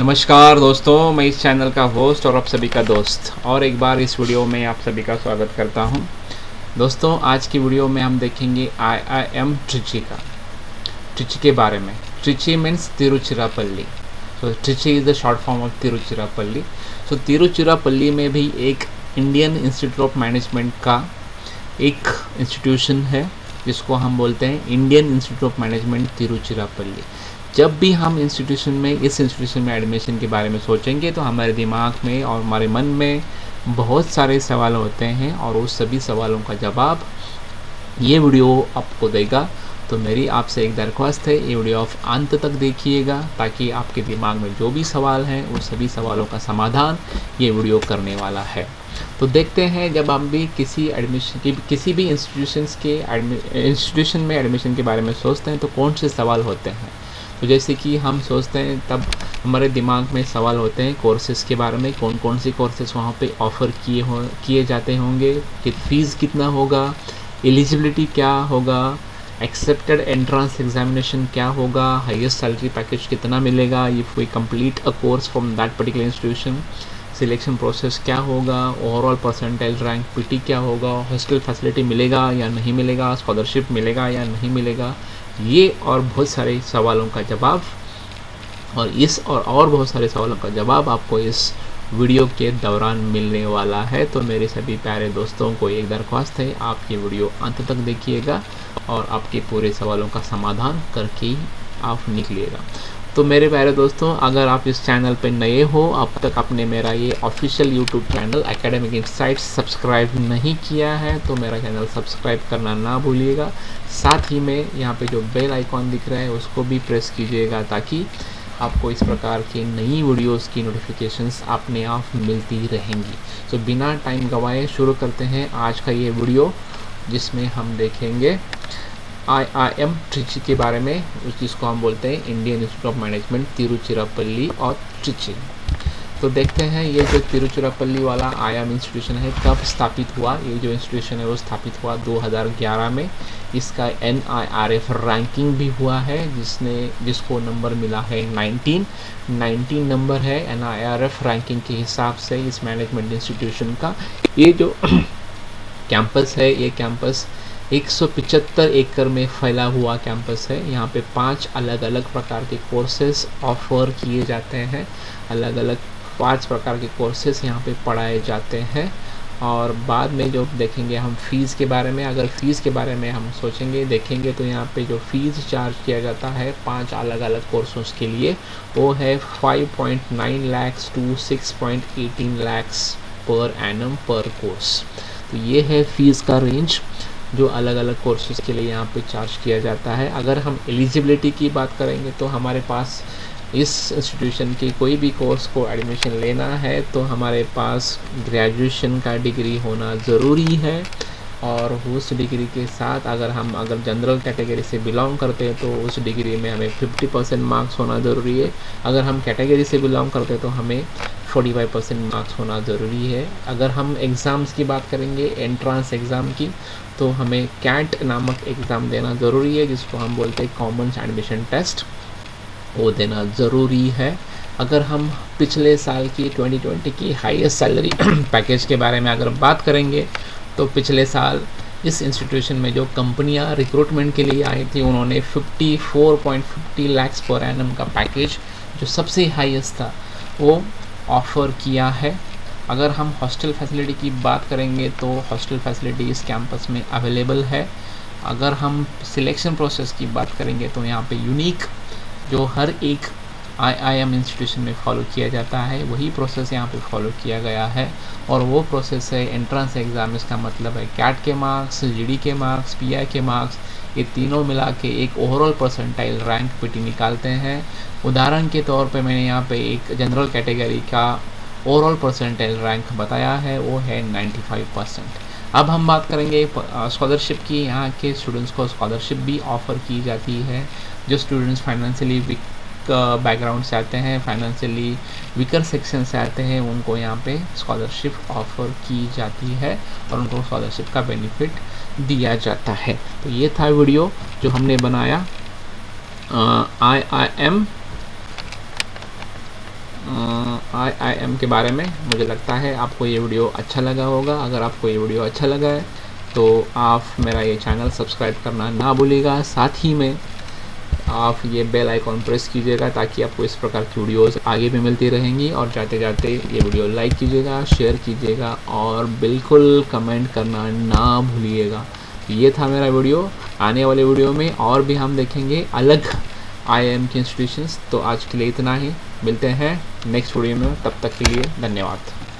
नमस्कार दोस्तों, मैं इस चैनल का होस्ट और आप सभी का दोस्त और एक बार इस वीडियो में आप सभी का स्वागत करता हूं। दोस्तों, आज की वीडियो में हम देखेंगे IIM ट्रिची के बारे में। Trichy means Tiruchirappalli. So Trichy is the short form of Tiruchirappalli. So Tiruchirappalli में भी एक इंडियन इंस्टीट्यूट ऑफ मैनेजमेंट का एक इंस्टीट्यूशन है जिसको हम बोलते हैं Indian institute of management Tiruchirappalli. जब भी हम इस इंस्टीट्यूशन में एडमिशन के बारे में सोचेंगे तो हमारे दिमाग में और हमारे मन में बहुत सारे सवाल होते हैं और उस सभी सवालों का जवाब ये वीडियो आपको देगा। तो मेरी आपसे एक दरख्वास्त है, ये वीडियो आप अंत तक देखिएगा ताकि आपके दिमाग में जो भी सवाल हैं उन सभी सवालों का समाधान ये वीडियो करने वाला है। तो देखते हैं, जब हम भी किसी भी इंस्टीट्यूशन में एडमिशन के बारे में सोचते हैं तो कौन से सवाल होते हैं। तो जैसे कि हम सोचते हैं तब हमारे दिमाग में सवाल होते हैं कोर्सेज़ के बारे में, कौन कौन से कोर्सेज़ वहाँ पे ऑफ़र किए जाते होंगे, कि फ़ीस कितना होगा, एलिजिबिलिटी क्या होगा, एक्सेप्टेड एंट्रेंस एग्जामिनेशन क्या होगा, हाईएस्ट सैलरी पैकेज कितना मिलेगा if we complete a course from that particular institution, selection process क्या होगा, ओवरऑल परसेंटाइल रैंक पीटी क्या होगा, हॉस्टल फैसिलिटी मिलेगा या नहीं मिलेगा, स्कॉलरशिप मिलेगा या नहीं मिलेगा, ये और बहुत सारे सवालों का जवाब और बहुत सारे सवालों का जवाब आपको इस वीडियो के दौरान मिलने वाला है। तो मेरे सभी प्यारे दोस्तों को एक दरख्वास्त है, आप ये वीडियो अंत तक देखिएगा और आपके पूरे सवालों का समाधान करके ही आप निकलिएगा। तो मेरे प्यारे दोस्तों, अगर आप इस चैनल पर नए हो, अब तक आपने मेरा ये official YouTube channel academic insights subscribe नहीं किया है तो मेरा चैनल सब्सक्राइब करना ना भूलिएगा। साथ ही में यहाँ पे जो बेल आइकॉन दिख रहा है उसको भी प्रेस कीजिएगा ताकि आपको इस प्रकार की नई वीडियोस की नोटिफिकेशंस अपने आप मिलती रहेंगी। तो बिना टाइम गंवाए शुरू करते हैं आज का ये वीडियो, जिसमें हम देखेंगे IIM ट्रिची के बारे में, जिसको हम बोलते हैं Indian institute of management Tiruchirappalli और ट्रिची। तो देखते हैं ये जो तिरुचिरापल्ली वाला IIM इंस्टीट्यूशन है कब स्थापित हुआ। ये जो इंस्टीट्यूशन है वो स्थापित हुआ 2011 में। इसका NIRF रैंकिंग भी हुआ है जिसको नंबर मिला है 19 नंबर है NIRF रैंकिंग के हिसाब से इस मैनेजमेंट इंस्टीट्यूशन का। ये जो कैंपस है, ये कैंपस 175 एकड़ में फैला हुआ कैंपस है। यहाँ पे 5 अलग अलग प्रकार के कोर्सेज ऑफर किए जाते हैं। अलग अलग 5 प्रकार के कोर्सेज यहाँ पे पढ़ाए जाते हैं। और बाद में जो देखेंगे हम फ़ीस के बारे में, अगर फ़ीस के बारे में हम देखेंगे तो यहाँ पे जो फ़ीस चार्ज किया जाता है 5 अलग अलग कोर्सों के लिए वो है 5.9 lakhs to 6.18 lakhs per annum per course. तो ये है फ़ीस का रेंज जो अलग अलग कोर्सेज के लिए यहाँ पे चार्ज किया जाता है। अगर हम एलिजिबिलिटी की बात करेंगे तो हमारे पास इस इंस्टीट्यूशन के कोई भी कोर्स को एडमिशन लेना है तो हमारे पास ग्रेजुएशन का डिग्री होना ज़रूरी है। और उस डिग्री के साथ अगर जनरल कैटेगरी से बिलोंग करते हैं तो उस डिग्री में हमें 50% मार्क्स होना ज़रूरी है। अगर हम कैटेगरी से बिलोंग करते हैं तो हमें 45% मार्क्स होना ज़रूरी है। अगर हम एग्ज़ाम्स की बात करेंगे एंट्रेंस एग्ज़ाम की, तो हमें कैट नामक एग्ज़ाम देना ज़रूरी है, जिसको हम बोलते हैं कॉमन एडमिशन टेस्ट, वो देना ज़रूरी है। अगर हम पिछले साल की 2020 की हाईएस्ट सैलरी पैकेज के बारे में अगर बात करेंगे तो पिछले साल इस इंस्टीट्यूशन में जो कंपनियां रिक्रूटमेंट के लिए आई थी उन्होंने 54.50 lakhs पर एनम का पैकेज जो सबसे हाईएस्ट था वो ऑफ़र किया है। अगर हम हॉस्टल फैसिलिटी की बात करेंगे तो हॉस्टल फैसिलिटी इस कैंपस में अवेलेबल है। अगर हम सिलेक्शन प्रोसेस की बात करेंगे तो यहाँ पे यूनिक जो हर एक IIM इंस्टीट्यूशन में फॉलो किया जाता है वही प्रोसेस यहाँ पे फॉलो किया गया है। और वो प्रोसेस है एंट्रेंस एग्ज़ाम। इसका मतलब है कैट के मार्क्स, GD के मार्क्स, PI के मार्क्स, ये तीनों मिला के एक ओवरऑल परसेंटाइल रैंक पीटी निकालते हैं। उदाहरण के तौर पे मैंने यहाँ पे एक जनरल कैटेगरी का ओवरऑल परसेंटाइल रैंक बताया है, वो है 95%। अब हम बात करेंगे स्कॉलरशिप की। यहाँ के स्टूडेंट्स को स्कॉलरशिप भी ऑफ़र की जाती है। जो स्टूडेंट्स फाइनेंशियली वीक बैकग्राउंड से आते हैं, फाइनेंशियली वीकर सेक्शन से आते हैं, उनको यहाँ पे स्कॉलरशिप ऑफ़र की जाती है और उनको स्कॉलरशिप का बेनिफिट दिया जाता है। तो ये था वीडियो जो हमने बनाया IIM IIM के बारे में। मुझे लगता है आपको ये वीडियो अच्छा लगा होगा। अगर आपको ये वीडियो अच्छा लगा है तो आप मेरा ये चैनल सब्सक्राइब करना ना भूलिएगा। साथ ही में आप ये बेल आइकॉन प्रेस कीजिएगा ताकि आपको इस प्रकार की वीडियोस आगे भी मिलती रहेंगी। और जाते जाते ये वीडियो लाइक कीजिएगा, शेयर कीजिएगा और बिल्कुल कमेंट करना ना भूलिएगा। ये था मेरा वीडियो। आने वाले वीडियो में और भी हम देखेंगे अलग IIM के इंस्टीट्यूशंस। तो आज के लिए इतना ही, मिलते हैं नेक्स्ट वीडियो में, तब तक के लिए धन्यवाद।